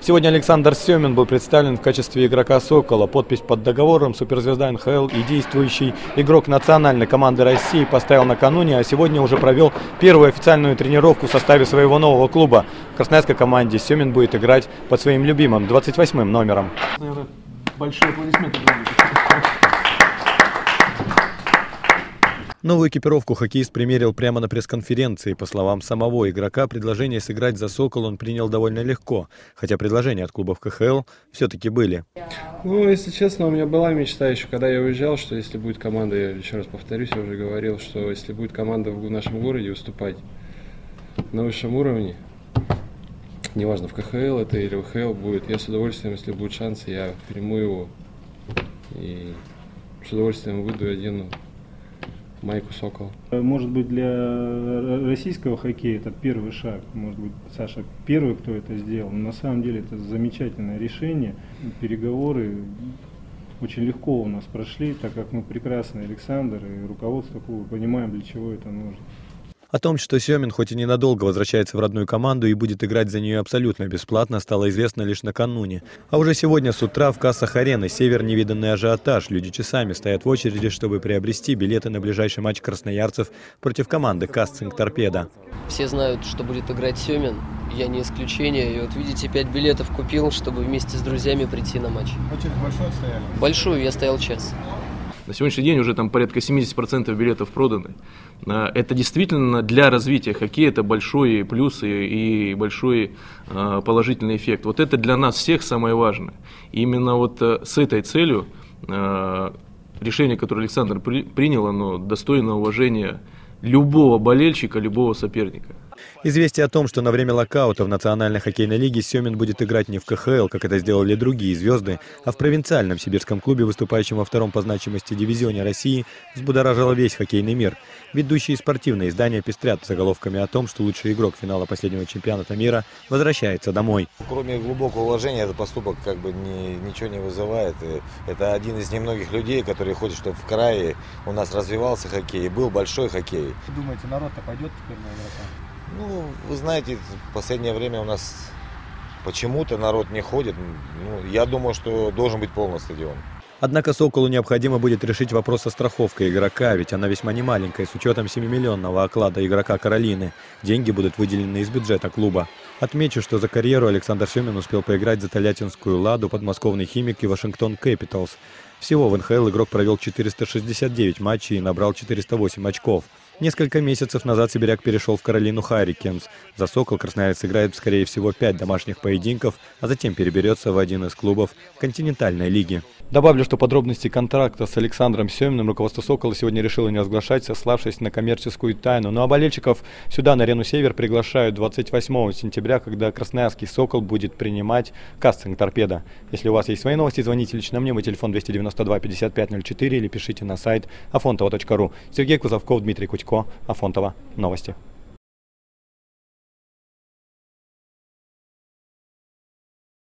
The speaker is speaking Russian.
Сегодня Александр Семин был представлен в качестве игрока «Сокола». Подпись под договором суперзвезда НХЛ и действующий игрок национальной команды России поставил накануне, а сегодня уже провел первую официальную тренировку в составе своего нового клуба. В красноярской команде Семин будет играть под своим любимым 28-м номером. Наверное, большие аплодисменты. Новую экипировку хоккеист примерил прямо на пресс-конференции. По словам самого игрока, предложение сыграть за «Сокол» он принял довольно легко, хотя предложения от клубов КХЛ все-таки были. Ну, если честно, у меня была мечта еще, когда я уезжал, что если будет команда, я еще раз повторюсь, я уже говорил, что если будет команда в нашем городе выступать на высшем уровне, неважно, в КХЛ это или в ХЛ будет, я с удовольствием, если будет шанс, я приму его и с удовольствием выйду и одену майку «Сокол». Может быть, для российского хоккея это первый шаг. Может быть, Саша первый, кто это сделал. Но на самом деле это замечательное решение. Переговоры очень легко у нас прошли, так как мы прекрасный Александр и руководство клуба понимаем, для чего это нужно. О том, что Семин хоть и ненадолго возвращается в родную команду и будет играть за нее абсолютно бесплатно, стало известно лишь накануне. А уже сегодня с утра в кассах арены «Север» невиданный ажиотаж. Люди часами стоят в очереди, чтобы приобрести билеты на ближайший матч красноярцев против команды «Кастинг Торпедо». Все знают, что будет играть Семин. Я не исключение. И вот видите, 5 билетов купил, чтобы вместе с друзьями прийти на матч. Очередь большой стояли? Большую, я стоял час. На сегодняшний день уже там порядка 70% билетов проданы. Это действительно для развития хоккея это большой плюс и большой положительный эффект. Вот это для нас всех самое важное. И именно вот с этой целью решение, которое Александр принял, оно достойно уважения любого болельщика, любого соперника. Известие о том, что на время локаута в Национальной хоккейной лиге Семин будет играть не в КХЛ, как это сделали другие звезды, а в провинциальном сибирском клубе, выступающем во втором по значимости дивизионе России, взбудоражило весь хоккейный мир. Ведущие спортивные издания пестрят заголовками о том, что лучший игрок финала последнего чемпионата мира возвращается домой. Кроме глубокого уважения, этот поступок ничего не вызывает. Это один из немногих людей, которые хотят, чтобы в крае у нас развивался хоккей, был большой хоккей. Думаете, народ-то пойдет теперь на игрока? Ну, вы знаете, в последнее время у нас почему-то народ не ходит. Я думаю, что должен быть полный стадион. Однако «Соколу» необходимо будет решить вопрос со страховкой игрока, ведь она весьма немаленькая, с учетом 7-миллионного оклада игрока «Каролины». Деньги будут выделены из бюджета клуба. Отмечу, что за карьеру Александр Семин успел поиграть за Тольяттинскую «Ладу», подмосковный «Химик» и Вашингтон Кэпиталс. Всего в НХЛ игрок провел 469 матчей и набрал 408 очков. Несколько месяцев назад сибиряк перешел в Каролину Харрикенс. За «Сокол» красноярец играет, скорее всего, 5 домашних поединков, а затем переберется в один из клубов континентальной лиги. Добавлю, что подробности контракта с Александром Семиным руководство «Сокола» сегодня решило не разглашать, сославшись на коммерческую тайну. Ну а болельщиков сюда, на арену «Север», приглашают 28 сентября, когда красноярский «Сокол» будет принимать «Кастинг Торпедо». Если у вас есть свои новости, звоните лично мне, мой телефон 292 55 04 или пишите на сайт afontova.ru. Сергей Кузовков, Дмитрий Кутько, Афонтова. Новости.